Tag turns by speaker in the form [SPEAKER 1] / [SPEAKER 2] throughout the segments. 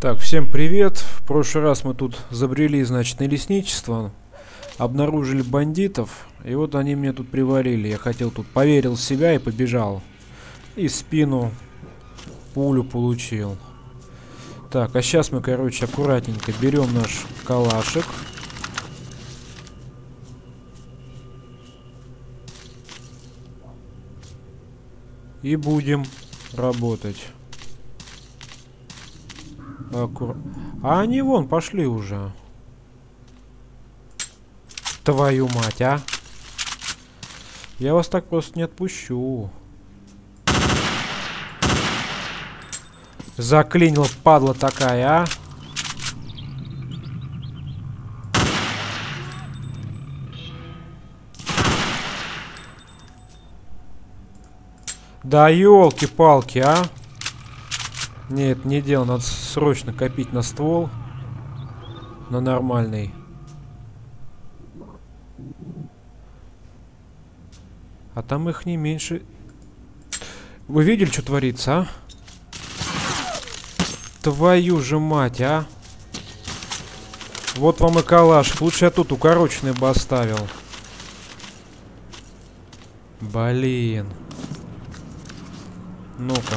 [SPEAKER 1] Так, всем привет. В прошлый раз мы тут забрели, значит, на лесничество, обнаружили бандитов, и вот они мне тут приварили. Я хотел тут, поверил в себя и побежал. И в спину пулю получил. Так, а сейчас мы, короче, аккуратненько берем наш калашик. И будем работать. А они вон пошли уже. Твою мать, а. Я вас так просто не отпущу. Заклинила, падла такая, а. Да елки-палки, а. Нет, не дело, надо срочно копить на ствол. На нормальный. А там их не меньше. Вы видели, что творится, а? Твою же мать, а. Вот вам и калаш. Лучше я тут укороченный бы оставил. Блин. Ну-ка.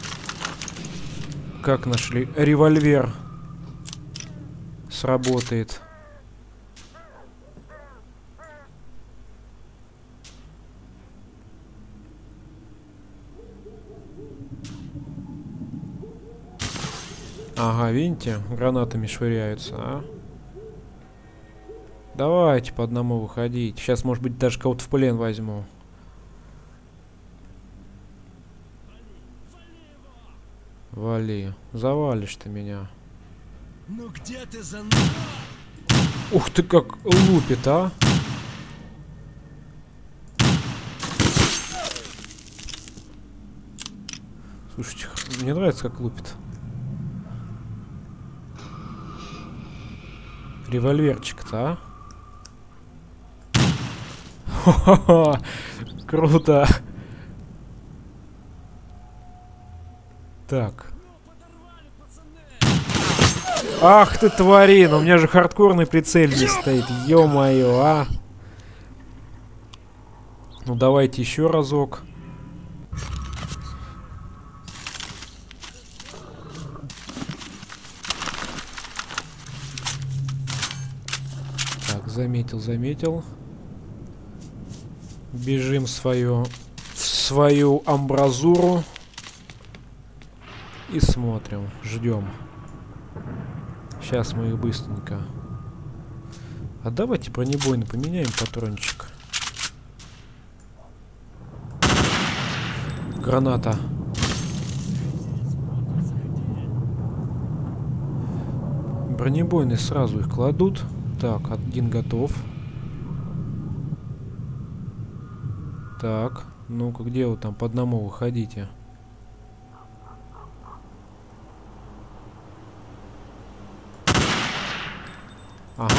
[SPEAKER 1] Как нашли? Револьвер сработает. Ага, видите? Гранатами швыряются, а? Давайте по одному выходить. Сейчас, может быть, даже кого-то в плен возьму. Вали. Завалишь ты меня.
[SPEAKER 2] Ну где ты за...
[SPEAKER 1] Ух ты, как лупит, а? Слушайте, мне нравится, как лупит. Револьверчик-то, а? Хо-хо-хо! Круто! Так. Ах ты, тварин! У меня же хардкорный прицельный стоит. Ё-моё, а! Ну давайте еще разок. Так, заметил. Бежим в свою амбразуру. И смотрим, ждем. Сейчас мы их быстренько. А давайте бронебойный поменяем патрончик. Граната. Бронебойный сразу их кладут. Так, один готов. Так, ну-ка, где вы там по одному выходите? Ага.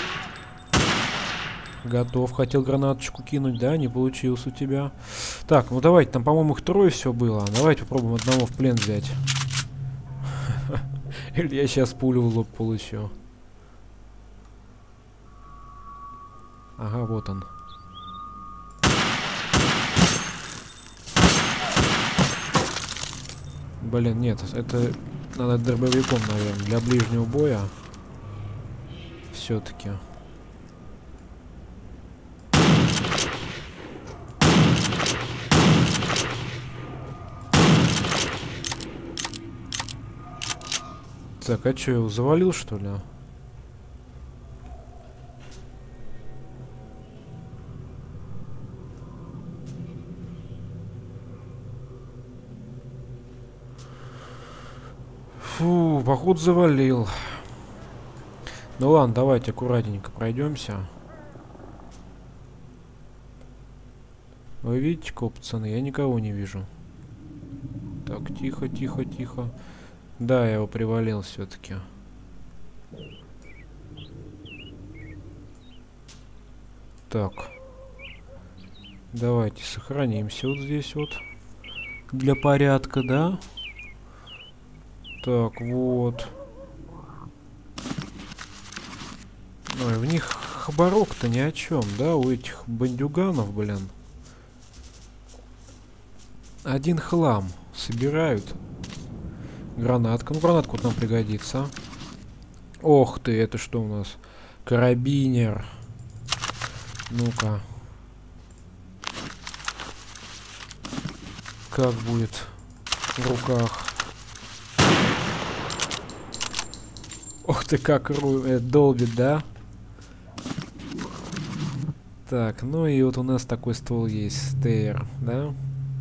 [SPEAKER 1] Готов. Хотел гранаточку кинуть, да? Не получилось у тебя. Так, ну давайте. Там, по-моему, их трое все было. Давайте попробуем одного в плен взять. Или я сейчас пулю в лоб получу. Ага, вот он. Блин, нет. Это надо дробовиком, наверное, для ближнего боя. Все-таки. Так, а что, я его завалил, что ли? Фу, походу завалил. Ну ладно, давайте аккуратненько пройдемся. Вы видите, кого, пацаны? Я никого не вижу. Так, тихо. Да, я его привалил все-таки. Так. Давайте сохранимся вот здесь вот. Для порядка, да? Так, вот. Ой, в них хабарок-то ни о чем, да, у этих бандюганов, блин. Один хлам собирают. Гранатка. Ну, гранатку вот нам пригодится. Ох ты, это что у нас? Карабинер. Ну-ка. Как будет в руках? Ох ты, как долбит, да? Так, ну и вот у нас такой ствол есть. Стейр, да?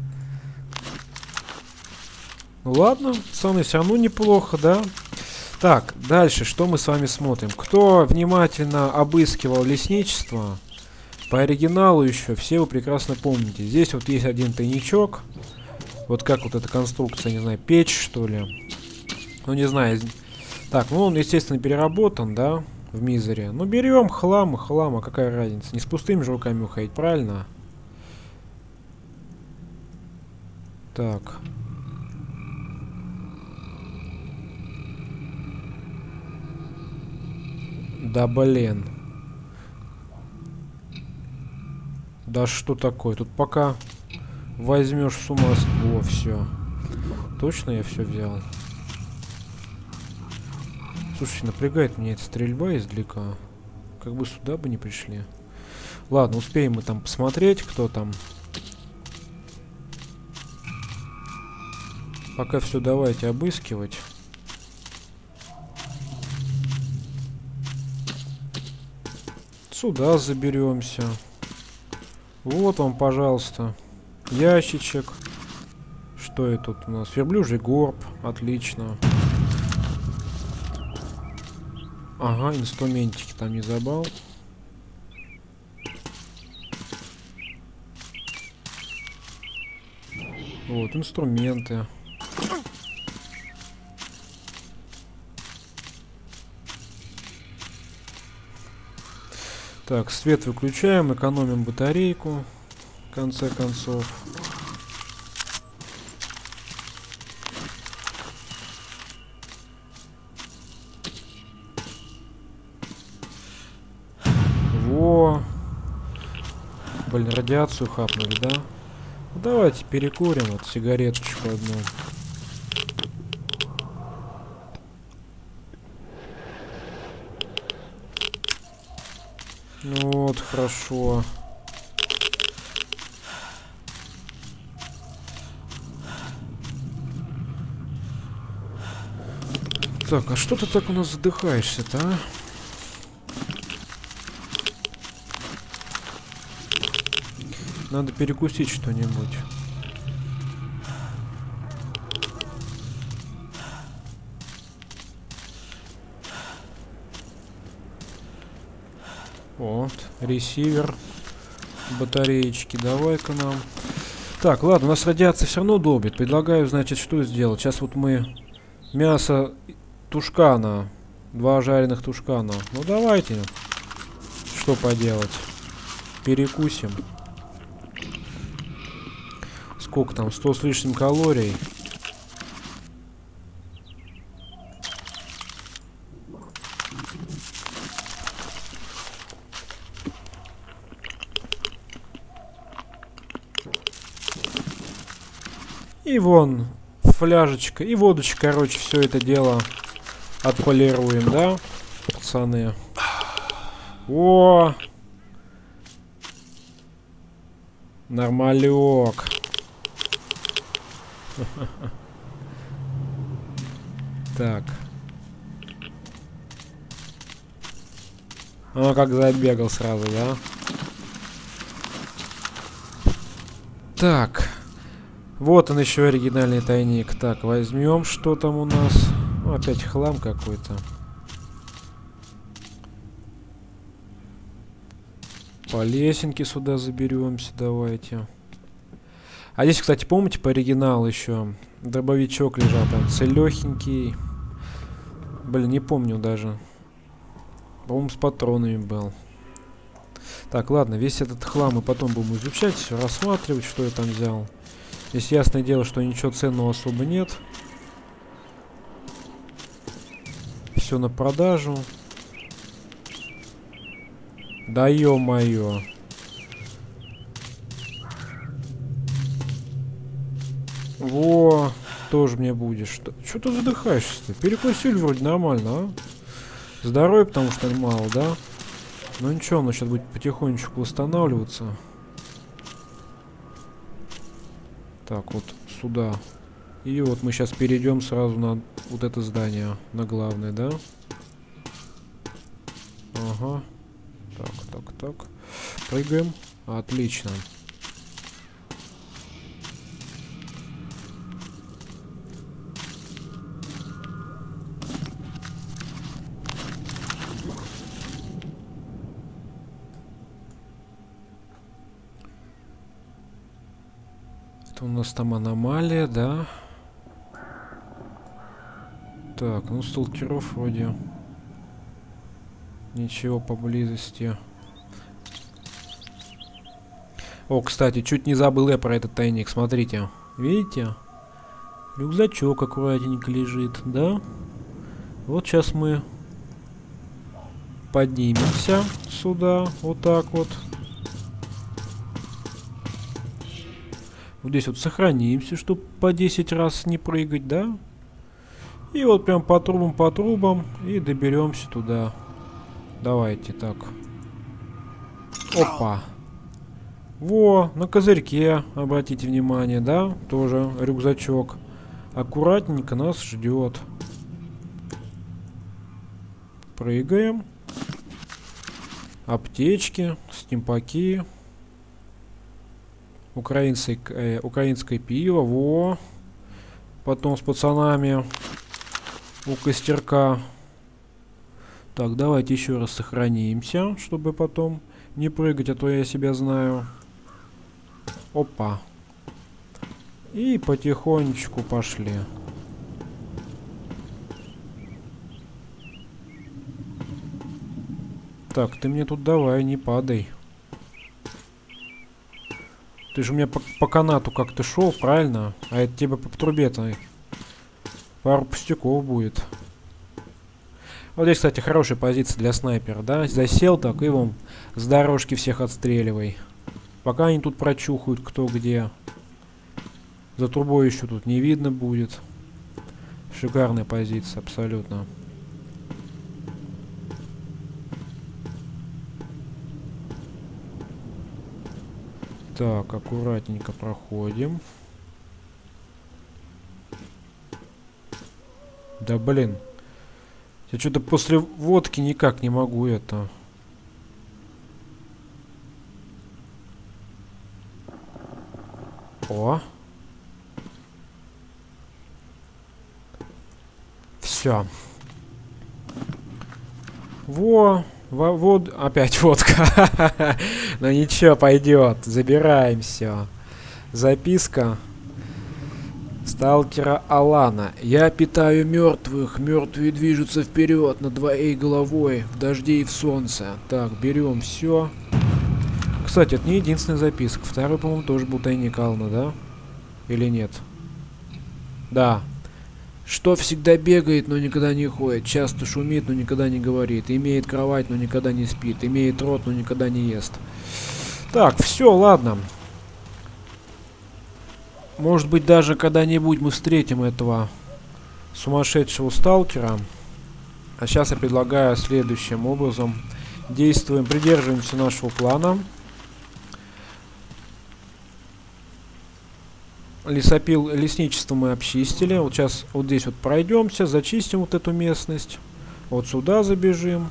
[SPEAKER 1] Ну ладно, пацаны, все равно неплохо, да? Так, дальше, что мы с вами смотрим? Кто внимательно обыскивал лесничество, по оригиналу еще, все вы прекрасно помните. Здесь вот есть один тайничок. Вот как вот эта конструкция, не знаю, печь, что ли? Ну, не знаю. Так, ну он, естественно, переработан, да, в мизере. Ну, берем хлам, а какая разница? Не с пустыми же руками уходить, правильно? Так. Да блин. Да что такое? Тут пока возьмешь с ума... О, все. Точно я все взял? Слушайте, напрягает меня эта стрельба издалека. Как бы сюда бы не пришли. Ладно, успеем мы там посмотреть, кто там. Пока все давайте обыскивать. Сюда заберемся. Вот вам, пожалуйста, ящичек. Что это тут у нас? Верблюжий горб. Отлично. Ага, инструментики там не забыл. Вот, инструменты. Так, свет выключаем, экономим батарейку, в конце концов. Во! Блин, радиацию хапнули, да? Ну, давайте перекурим вот сигареточку одну. Ну вот, хорошо. Так, а что ты так у нас задыхаешься-то, а? Надо перекусить что-нибудь. Вот, ресивер, батареечки, давай-ка нам. Так, ладно, у нас радиация все равно долбит. Предлагаю, значит, что сделать? Сейчас вот мы мясо тушкана, 2 жареных тушкана. Ну давайте, что поделать, перекусим. Сколько там, 100 с лишним калорий. И вон фляжечка и водочка, короче, все это дело отполируем, да, пацаны? О! Нормалек. Так. О, как забегал сразу, да? Так. Вот он еще оригинальный тайник. Так, возьмем, что там у нас. Ну, опять хлам какой-то. По лесенке сюда заберемся, давайте. А здесь, кстати, помните, по оригиналу еще дробовичок лежал там, целехенький. Блин, не помню даже. По-моему, с патронами был. Так, ладно, весь этот хлам мы потом будем изучать, все рассматривать, что я там взял. Здесь ясное дело, что ничего ценного особо нет. Все на продажу. Да ё-моё. Во, тоже мне будешь. Чё ты задыхаешься-то? Перекусили вроде нормально, а? Здоровье, потому что мало, да? Ну ничего, оно сейчас будет потихонечку восстанавливаться. Так, вот сюда. И вот мы сейчас перейдем сразу на вот это здание, на главное, да? Ага. Так. Прыгаем. Отлично. Это у нас там аномалия, да? Так, ну сталкеров вроде ничего поблизости. О, кстати, чуть не забыл я про этот тайник. Смотрите. Видите? Рюкзачок аккуратненько лежит, да? Вот сейчас мы поднимемся сюда. Вот так вот. Вот здесь вот сохранимся, чтобы по 10 раз не прыгать, да? И вот прям по трубам и доберемся туда. Давайте так. Опа. Во, на козырьке, обратите внимание, да? Тоже рюкзачок. Аккуратненько нас ждет. Прыгаем. Аптечки, стимпаки. Украинское пиво, во. Потом с пацанами у костерка. Так, давайте еще раз сохранимся, чтобы потом не прыгать, а то я себя знаю. Опа. И потихонечку пошли. Так, ты мне тут давай, не падай. Ты же у меня по канату как-то шел, правильно? А это тебе по трубе-то пару пустяков будет. Вот здесь, кстати, хорошая позиция для снайпера, да? Засел так и вон с дорожки всех отстреливай. Пока они тут прочухают кто где. За трубой еще тут не видно будет. Шикарная позиция, абсолютно. Так, аккуратненько проходим. Да блин. Я что-то после водки никак не могу это. О. Все. Вот, опять водка. Ну ничего, пойдет. Забираем все. Записка сталкера Алана. Я питаю мертвых. Мертвые движутся вперед над твоей головой. В дожде и в солнце. Так, берем все. Кстати, это не единственная записка. Второй, по-моему, тоже был тайник Алана, да? Или нет? Да. Что всегда бегает, но никогда не ходит, часто шумит, но никогда не говорит, имеет кровать, но никогда не спит, имеет рот, но никогда не ест. Так, все, ладно. Может быть, даже когда-нибудь мы встретим этого сумасшедшего сталкера. А сейчас я предлагаю следующим образом. Действуем, придерживаемся нашего плана. Лесничество мы обчистили. Вот сейчас вот здесь вот пройдемся, зачистим вот эту местность. Вот сюда забежим.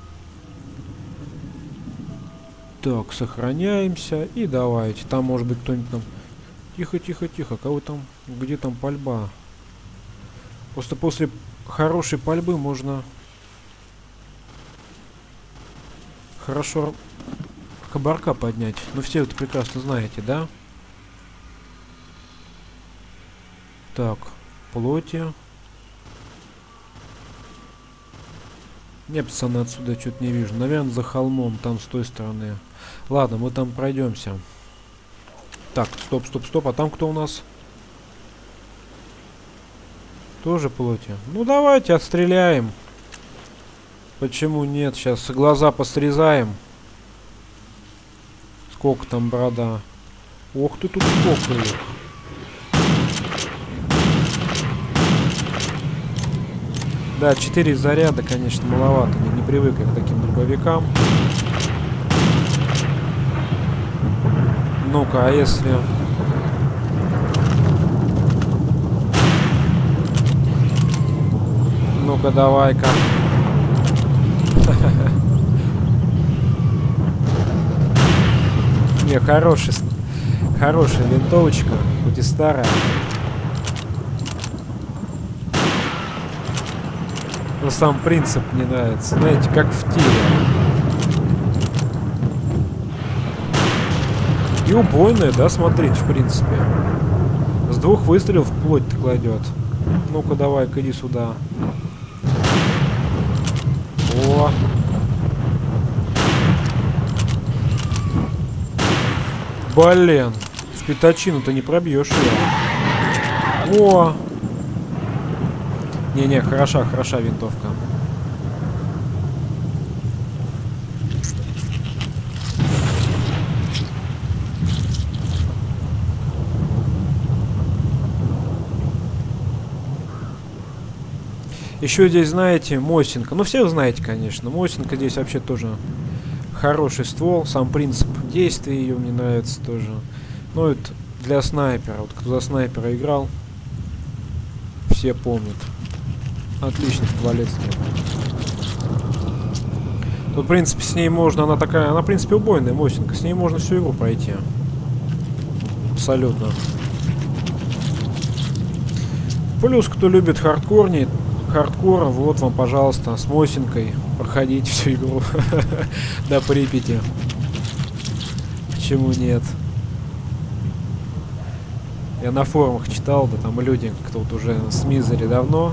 [SPEAKER 1] Так, сохраняемся. И давайте. Там может быть кто-нибудь там... Тихо. Кого там? Где там пальба? Просто после хорошей пальбы можно... Хорошо хабарка поднять. Ну все это прекрасно знаете, да? Так, плоти. Не, пацаны, отсюда что-то не вижу. Наверное, за холмом, там с той стороны. Ладно, мы там пройдемся. Так, стоп. А там кто у нас? Тоже плоти. Ну, давайте отстреляем. Почему нет? Сейчас глаза посрезаем. Сколько там брода? Ох ты, тут сколько их. Да, 4 заряда, конечно, маловато. Не привык я к таким дробовикам. Ну-ка, а если... Ну-ка, давай-ка. Не, хорошая винтовочка, хоть и старая. Но сам принцип мне нравится. Знаете, как в тире. И убойная, да, смотрите, в принципе. С 2 выстрелов вплоть-то кладет. Ну-ка, давай-ка, иди сюда. О! Блин! В пятачину-то не пробьешь ее. О! Не-не, хороша винтовка. Еще здесь, знаете, Мосинка. Ну, все вы знаете, конечно. Мосинка здесь вообще тоже хороший ствол. Сам принцип действия ее мне нравится тоже. Ну, это для снайпера. Вот кто за снайпера играл, все помнят. Отличный стволецкий. Тут, в принципе, с ней можно... Она такая... Она, в принципе, убойная Мосинка. С ней можно всю игру пройти. Абсолютно. Плюс, кто любит хардкор, вот вам, пожалуйста, с Мосинкой проходите всю игру до Припяти. Почему нет? Я на форумах читал, да там люди, кто-то уже с Мизери давно,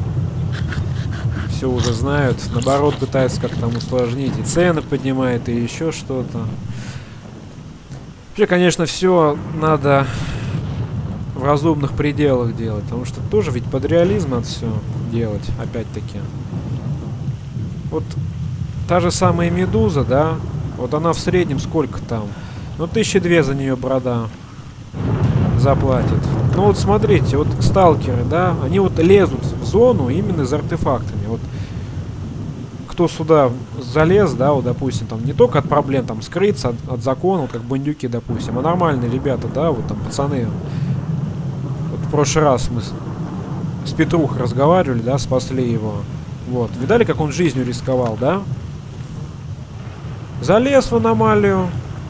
[SPEAKER 1] все уже знают, наоборот пытаются как-то там усложнить, и цены поднимает, и еще что-то. Вообще, конечно, все надо в разумных пределах делать, потому что тоже ведь под реализм надо все делать, опять-таки. Вот та же самая Медуза, да, вот она в среднем сколько там? Ну, 1002 за нее брода заплатит. Ну вот смотрите, вот сталкеры, да, они вот лезут в зону именно за артефактами. Вот кто сюда залез, да, вот, допустим, там не только от проблем там скрыться от закона, вот, как бандюки, допустим, а нормальные ребята, да, вот там пацаны. В прошлый раз мы с Петрухой разговаривали, да, спасли его. Вот. Видали, как он жизнью рисковал, да? Залез в аномалию.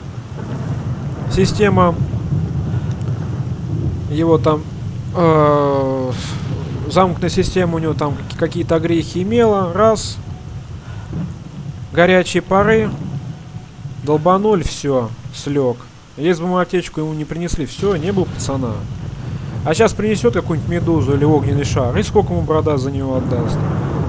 [SPEAKER 1] Система его там... замкнутая система у него там какие-то огрехи имела. Раз. Горячие пары. Долбанули, все, слег. Если бы мы аптечку ему не принесли, все, не было пацана. А сейчас принесет какую-нибудь медузу или огненный шар. И сколько ему брода за него отдаст?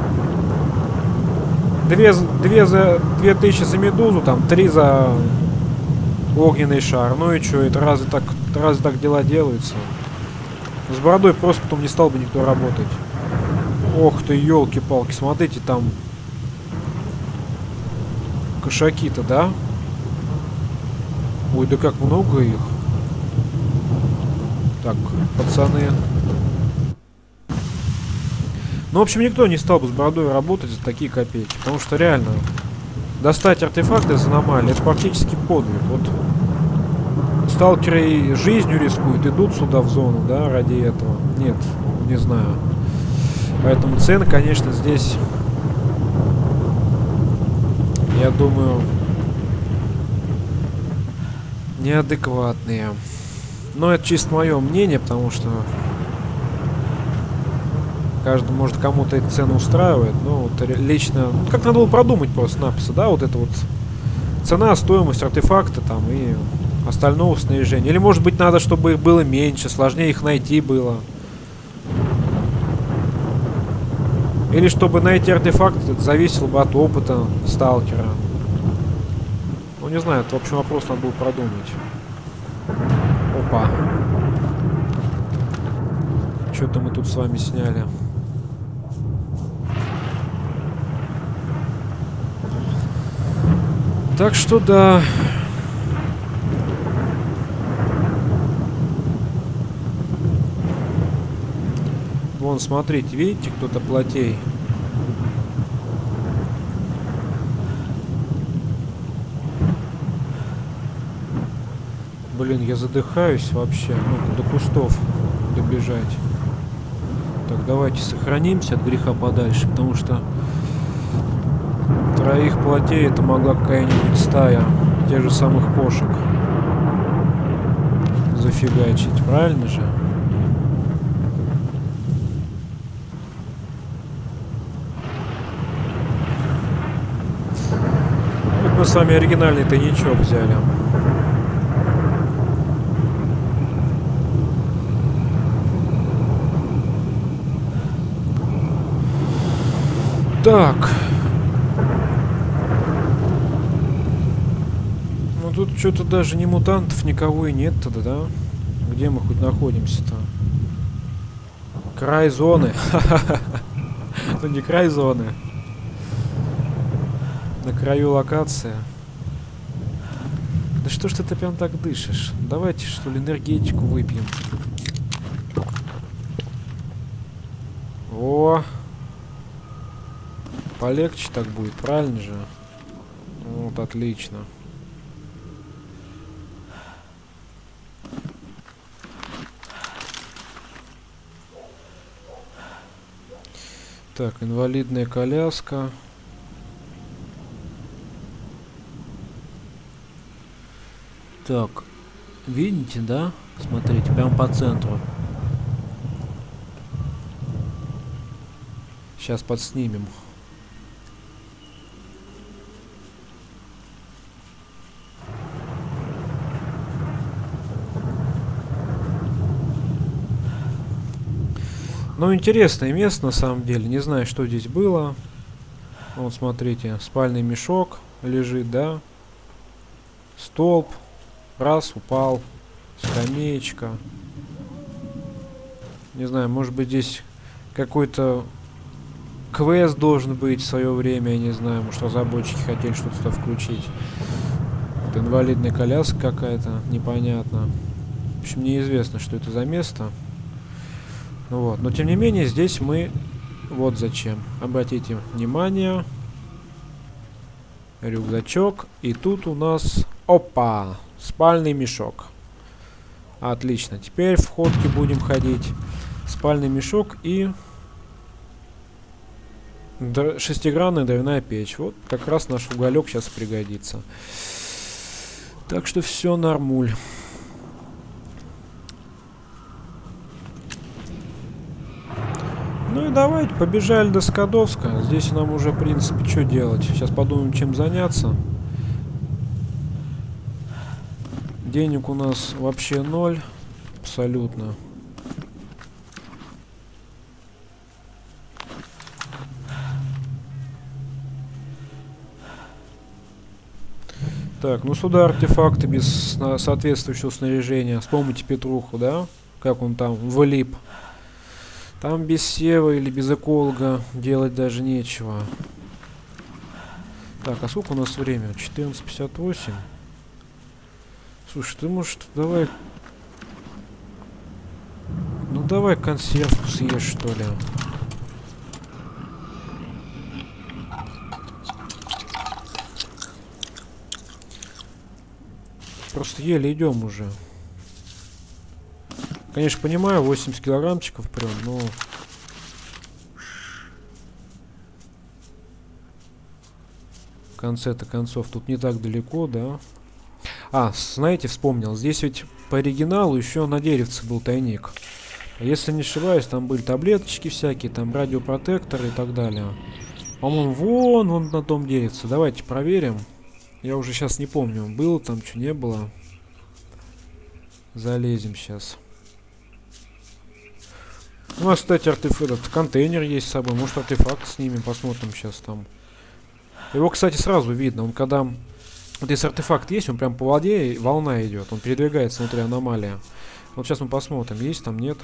[SPEAKER 1] 2000 за медузу, там 3 за огненный шар. Ну и что, это разве так дела делаются? С бородой просто потом не стал бы никто работать. Ох ты, елки-палки, смотрите, там кошаки-то, да? Ой, да как много их. Так, пацаны. Ну, в общем, никто не стал бы с бородой работать за такие копейки. Потому что реально достать артефакты из аномалии — это практически подвиг. Вот сталкеры и жизнью рискуют, идут сюда в зону, да, ради этого. Нет, не знаю. Поэтому цены, конечно, здесь, я думаю, неадекватные. Но это чисто мое мнение, потому что каждый, может, кому-то эта цена устраивает. Но вот лично, ну, как надо было продумать просто-напросто, да, вот это вот цена, стоимость артефакта там и остального снаряжения. Или, может быть, надо, чтобы их было меньше, сложнее их найти было. Или чтобы найти артефакт, это зависело бы от опыта сталкера. Ну, не знаю, это, в общем, вопрос надо было продумать. Опа. Что-то мы тут с вами сняли. Так что да. Вон, смотрите, видите, кто-то плотей. Блин, я задыхаюсь вообще. Ну, до кустов добежать. Так, давайте сохранимся от греха подальше, потому что троих плотей это могла какая-нибудь стая тех же самых кошек зафигачить, правильно же? Вот мы с вами оригинальный тайничок взяли. Так. Ну тут что-то даже ни мутантов, никого и нет тогда, да? Где мы хоть находимся-то? Край зоны. Ну не край зоны. На краю локации. Да что ж ты прям так дышишь? Давайте что ли энергетику выпьем. О! Полегче так будет, правильно же? Вот, отлично. Так, инвалидная коляска. Так, видите, да? Смотрите, прям по центру. Сейчас подснимем. Ну, интересное место, на самом деле. Не знаю, что здесь было. Вот, смотрите, спальный мешок лежит, да? Столб. Раз, упал. Скамеечка. Не знаю, может быть, здесь какой-то квест должен быть в свое время. Я не знаю, может, разработчики хотели что-то сюда включить. Вот инвалидная коляска какая-то, непонятно. В общем, неизвестно, что это за место. Ну вот, но тем не менее, здесь мы вот зачем. Обратите внимание. Рюкзачок. И тут у нас, опа, спальный мешок. Отлично. Теперь в ходке будем ходить. Спальный мешок и шестигранная дровяная печь. Вот как раз наш уголек сейчас пригодится. Так что все нормуль. Ну и давайте, побежали до Скадовска. Здесь нам уже, в принципе, что делать. Сейчас подумаем, чем заняться. Денег у нас вообще 0. Абсолютно. Так, ну сюда артефакты без соответствующего снаряжения. Вспомните Петруху, да? Как он там влип. Там без сева или без эколога делать даже нечего. Так, а сколько у нас время? 14:58. Слушай, ты может давай... Ну давай консервку съешь, что ли. Просто еле идем уже. Конечно, понимаю, 80 килограммчиков прям, но... В конце-то концов, тут не так далеко, да? А, знаете, вспомнил. Здесь ведь по оригиналу еще на деревце был тайник. Если не ошибаюсь, там были таблеточки всякие, там радиопротекторы и так далее. По-моему, вон на том деревце. Давайте проверим. Я уже сейчас не помню, было там, что не было. Залезем сейчас. У нас, кстати, этот контейнер есть с собой. Может, артефакт снимем, посмотрим сейчас там. Его, кстати, сразу видно. Он когда... Вот если артефакт есть, он прям по воде, волна идет. Он передвигается внутри аномалии. Вот сейчас мы посмотрим, есть там, нету.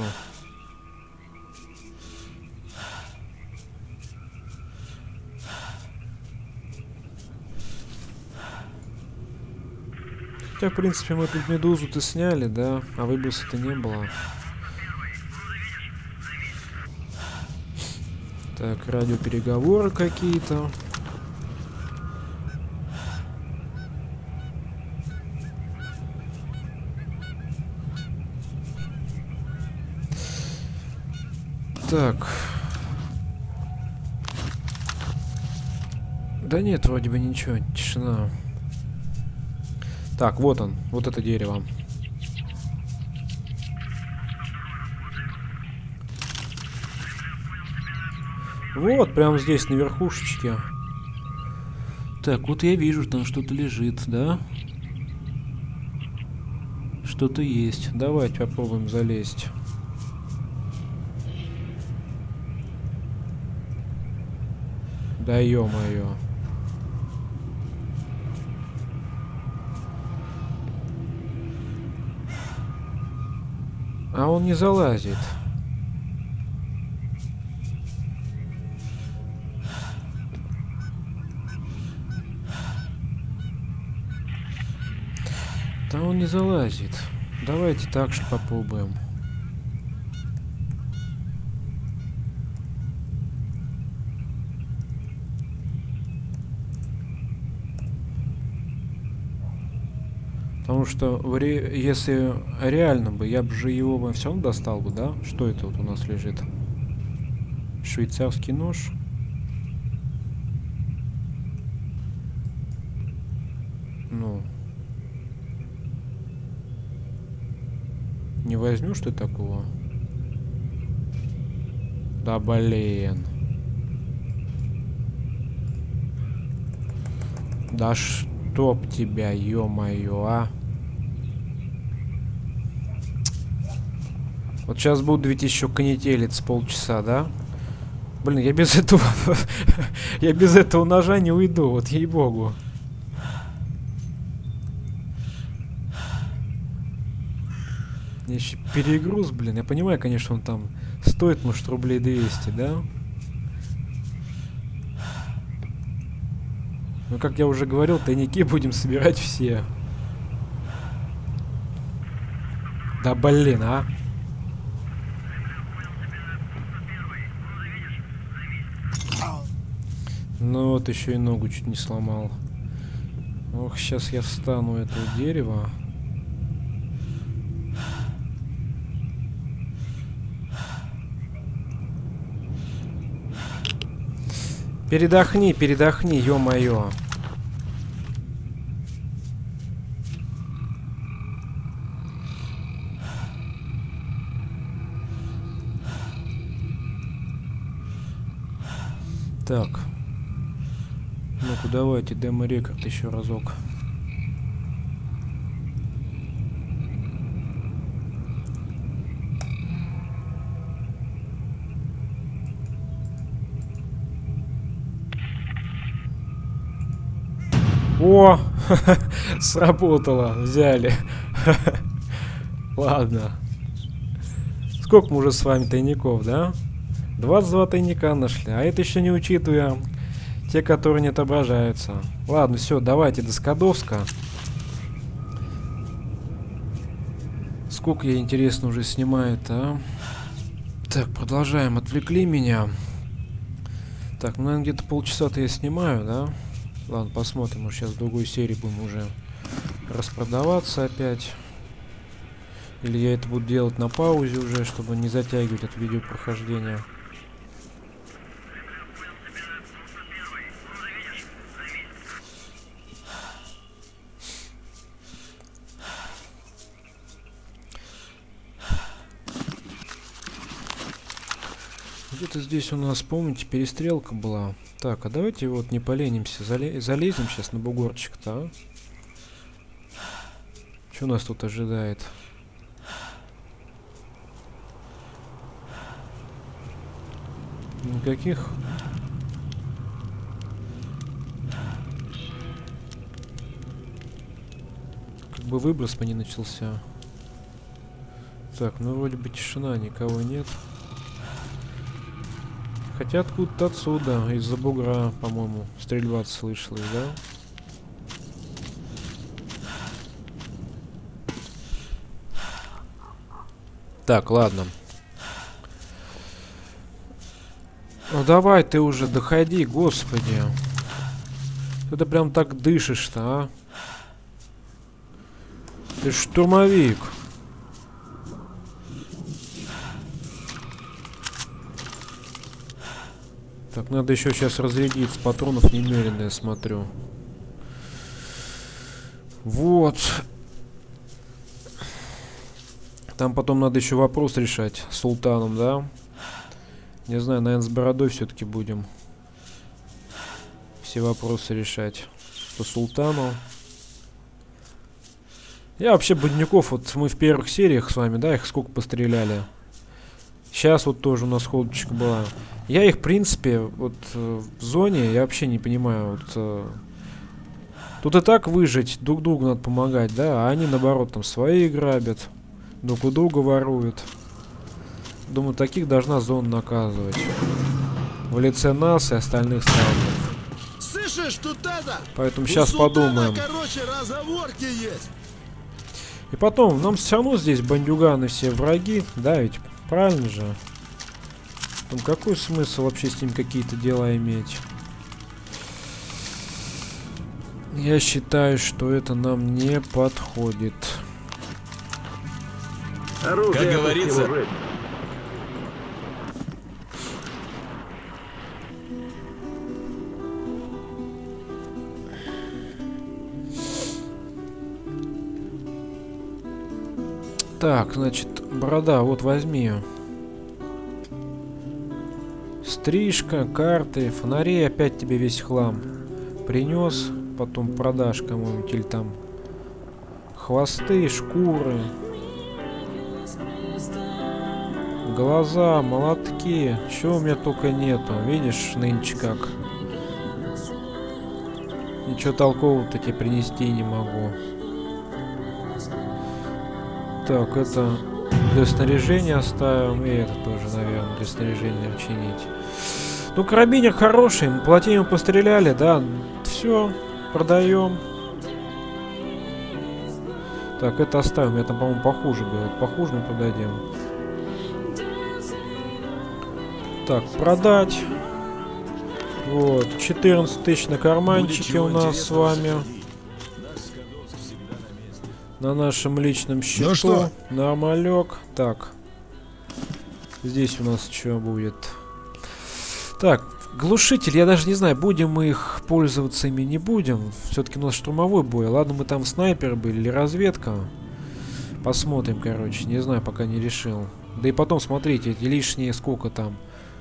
[SPEAKER 1] Хотя, в принципе, мы тут медузу-то сняли, да? А выброса-то не было. Так, радиопереговоры какие-то. Так. Да нет, вроде бы ничего, тишина. Так, вот он, вот это дерево. Вот, прямо здесь, на верхушечке. Так, вот я вижу, там что-то лежит, да? Что-то есть. Давайте попробуем залезть. Да ё-моё. А он не залазит. Да он не залазит. Давайте так же попробуем. Потому что если реально бы, я бы же его все равно достал бы, да? Что это вот у нас лежит? Швейцарский нож. Ну. Не возьмешь ты такого? Да блин. Да чтоб тебя, ё-моё, а. Вот сейчас буду ведь еще конетелиться полчаса, да? Блин, я без этого... я без этого ножа не уйду, вот ей-богу. Еще перегруз, блин. Я понимаю, конечно, он там стоит, может, рублей 200, да? Но, как я уже говорил, тайники будем собирать все. Да блин, а. Ну вот еще и ногу чуть не сломал. Ох, сейчас я встану у этого дерева. Передохни, передохни, ё-моё. Так. Ну-ка, давайте демо-рекорд еще разок. О, сработало, взяли. Ладно. Сколько мы уже с вами тайников, да? 22 тайника нашли, а это еще не учитывая те, которые не отображаются. Ладно, все, давайте до Скадовска. Сколько я, интересно, уже снимаю-то, а? Так, продолжаем. Отвлекли меня. Так, ну, наверное, где-то полчаса-то я снимаю, да? Ладно, посмотрим. Может, сейчас в другой серии будем уже распродаваться опять. Или я это буду делать на паузе уже, чтобы не затягивать это видеопрохождение. Где-то здесь у нас, помните, перестрелка была. Так, а давайте вот не поленимся. Залезем сейчас на бугорчик-то, а? Что нас тут ожидает? Никаких... Как бы выброс бы не начался. Так, ну вроде бы тишина, никого нет. Хотя откуда-то отсюда, из-за бугра, по-моему, стрельба слышалась, да? Так, ладно. Ну давай ты уже доходи, господи. Ты прям так дышишь-то, а? Ты ж штурмовик. Так, надо еще сейчас разрядиться. Патронов немерено, я смотрю. Вот. Там потом надо еще вопрос решать с султаном, да? Не знаю, наверное, с бородой все-таки будем все вопросы решать по султану. Я вообще бандюков, вот мы в первых сериях с вами, да, их сколько постреляли. Сейчас вот тоже у нас ходочка была. Я их, в принципе, вот в зоне, я вообще не понимаю, вот... Тут и так выжить, друг другу надо помогать, да, а они, наоборот, там свои грабят, друг у друга воруют. Думаю, таких должна зона наказывать. В лице нас и остальных сталкеров.
[SPEAKER 2] Слышишь, тут это?
[SPEAKER 1] Поэтому сейчас подумаем.
[SPEAKER 2] Короче, разговорки есть.
[SPEAKER 1] И потом, нам все равно здесь бандюганы все враги, да, ведь правильно же? Там какой смысл вообще с ним какие-то дела иметь? Я считаю, что это нам не подходит.
[SPEAKER 3] Оружие,
[SPEAKER 2] как говорится...
[SPEAKER 1] Так, значит, борода, вот возьми. Стрижка, карты, фонари, опять тебе весь хлам. Принес, потом продашь кому-нибудь или там хвосты, шкуры, глаза, молотки, чего у меня только нету. Видишь, нынче как. Ничего толкового-то тебе принести не могу. Так, это для снаряжения оставим. И это тоже, наверное, для снаряжения учинить. Ну, карабинер хороший. Плотину постреляли, да. Все, продаем. Так, это оставим. Это, по-моему, похуже было. Похуже мы продадим. Так, продать. Вот, 14 тысяч на карманчике у нас с вами. На нашем личном счету.
[SPEAKER 2] Ну что?
[SPEAKER 1] Нормалек. Так. Здесь у нас что будет? Так, глушитель, я даже не знаю, будем мы их пользоваться ими, не будем. Все-таки у нас штурмовой бой. Ладно, мы там снайперы были или разведка. Посмотрим, короче. Не знаю, пока не решил. Да и потом, смотрите, эти лишние сколько там?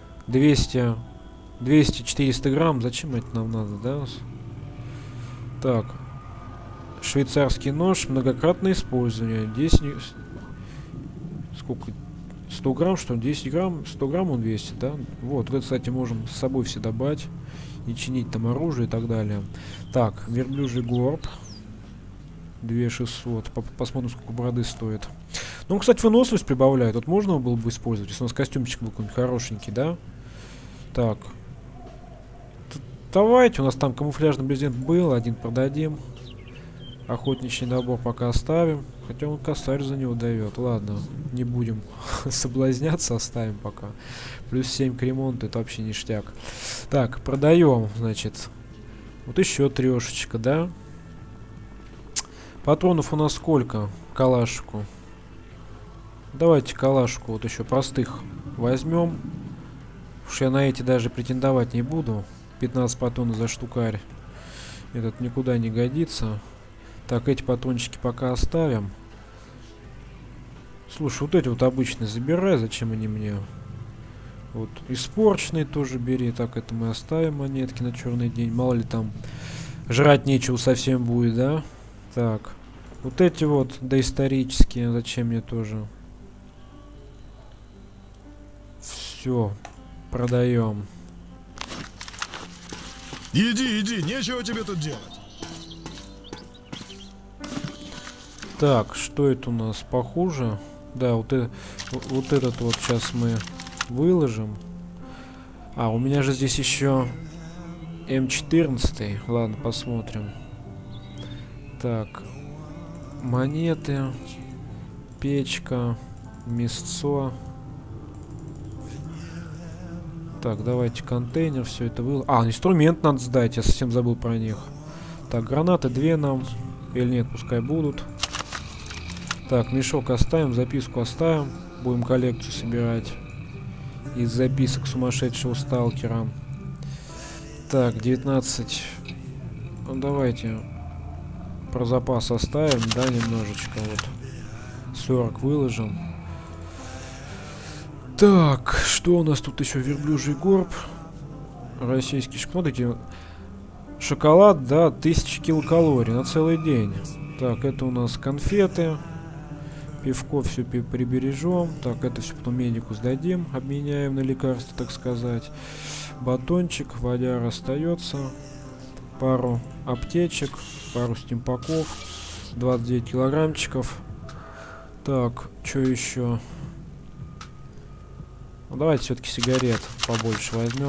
[SPEAKER 1] 200-400 грамм. Зачем это нам надо, да? Так. Швейцарский нож, многократное использование. 10... Сколько? 100 грамм, что ли? 10 грамм? 100 грамм он весит, да? Вот, это, кстати, можем с собой все добавить. И чинить там оружие и так далее. Так, верблюжий горб. 2600. Посмотрим, сколько бороды стоит. Ну, кстати, выносливость прибавляет. Вот можно было бы использовать, если у нас костюмчик был какой-нибудь хорошенький, да? Так. Давайте, у нас там камуфляжный брезент был. Один продадим. Охотничий набор пока оставим. Хотя он косарь за него дает. Ладно, не будем соблазняться, оставим пока. Плюс 7 к ремонту, это вообще ништяк. Так, продаем, значит. Вот еще трешечка, да? Патронов у нас сколько? Калашку. Давайте калашку вот еще простых возьмем. Уж я на эти даже претендовать не буду. 15 патронов за штукарь. Этот никуда не годится. Так, эти патрончики пока оставим. Слушай, вот эти вот обычные забирай, зачем они мне? Вот, испорченные тоже бери. Так, это мы оставим монетки на черный день. Мало ли там жрать нечего совсем будет, да? Так, вот эти вот доисторические, зачем мне тоже? Все, продаем.
[SPEAKER 2] Иди, иди, нечего тебе тут делать.
[SPEAKER 1] Так, что это у нас похуже? Да, вот этот вот сейчас мы выложим. А, у меня же здесь еще М14. Ладно, посмотрим. Так, монеты, печка, мясцо. Так, давайте контейнер, все это было. А, инструмент надо сдать, я совсем забыл про них. Так, гранаты 2 нам. Или нет, пускай будут. Так, мешок оставим, записку оставим. Будем коллекцию собирать из записок сумасшедшего сталкера. Так, 19. Ну, давайте про запас оставим, да, немножечко. Вот 40 выложим. Так, что у нас тут еще? Верблюжий горб. Российский шоколад. Шоколад, да, 1000 килокалорий на целый день. Так, это у нас конфеты. Пивко все прибережем. Так, это все потом медику сдадим. Обменяем на лекарства, так сказать. Батончик, водяр остается. Пару аптечек, пару стимпаков. 29 килограммчиков. Так, что еще? Ну, давайте все-таки сигарет побольше возьмем.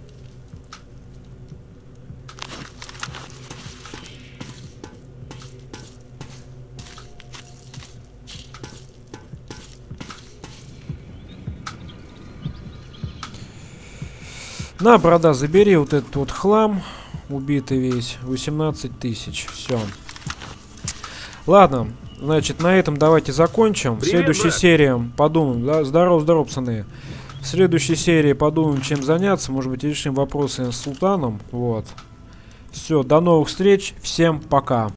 [SPEAKER 1] На, борода, забери вот этот вот хлам. Убитый весь. 18 тысяч. Все. Ладно. Значит, на этом давайте закончим. В следующей серии подумаем. Да? Здорово, здорово, пацаны. В следующей серии подумаем, чем заняться. Может быть, решим вопросы с Султаном. Вот. Все, до новых встреч. Всем пока.